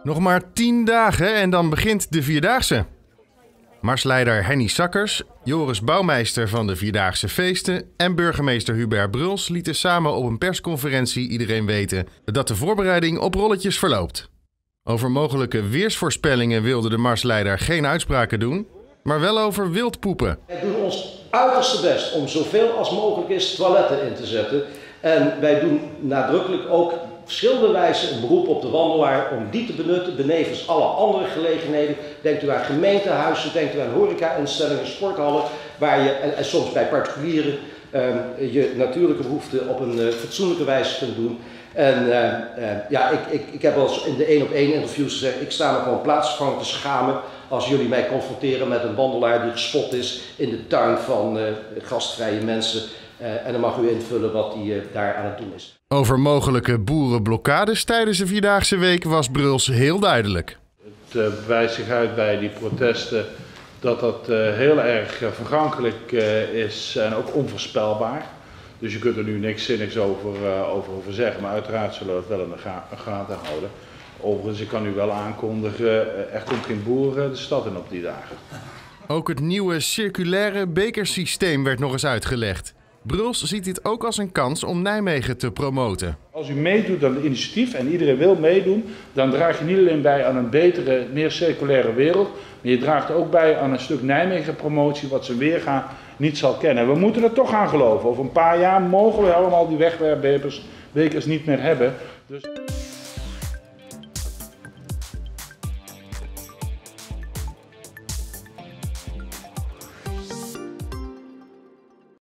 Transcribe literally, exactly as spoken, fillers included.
Nog maar tien dagen en dan begint de Vierdaagse. Marsleider Henny Sakkers, Joris Bouwmeister van de Vierdaagse Feesten en burgemeester Hubert Bruls lieten samen op een persconferentie iedereen weten dat de voorbereiding op rolletjes verloopt. Over mogelijke weersvoorspellingen wilde de marsleider geen uitspraken doen, maar wel over wildpoepen. Wij doen ons uiterste best om zoveel als mogelijk is toiletten in te zetten. En wij doen nadrukkelijk ook verschillende wijzen een beroep op de wandelaar om die te benutten, benevens alle andere gelegenheden. Denkt u aan gemeentehuizen, denkt u aan horeca-instellingen, sporthallen, waar je, en, en soms bij particulieren, um, je natuurlijke behoeften op een uh, fatsoenlijke wijze kunt doen. En uh, uh, ja, ik, ik, ik heb al eens in de één op één interviews gezegd, ik sta me gewoon plaatsvervangend te schamen als jullie mij confronteren met een wandelaar die gespot is in de tuin van uh, gastvrije mensen. Uh, en dan mag u invullen wat hij uh, daar aan het doen is. Over mogelijke boerenblokkades tijdens de Vierdaagse Week was Bruls heel duidelijk. Het uh, wijst zich uit bij die protesten dat dat uh, heel erg uh, vergankelijk uh, is en ook onvoorspelbaar. Dus je kunt er nu niks zinnigs over, uh, over, over zeggen, maar uiteraard zullen we het wel in de ga gaten houden. Overigens, ik kan u wel aankondigen, uh, er komt geen boer uh, de stad in op die dagen. Ook het nieuwe circulaire bekersysteem werd nog eens uitgelegd. Bruls ziet dit ook als een kans om Nijmegen te promoten. Als u meedoet aan het initiatief en iedereen wil meedoen, dan draag je niet alleen bij aan een betere, meer circulaire wereld, maar je draagt ook bij aan een stuk Nijmegen promotie wat zijn weerga niet zal kennen. We moeten er toch aan geloven. Over een paar jaar mogen we allemaal die wegwerpbekers niet meer hebben. Dus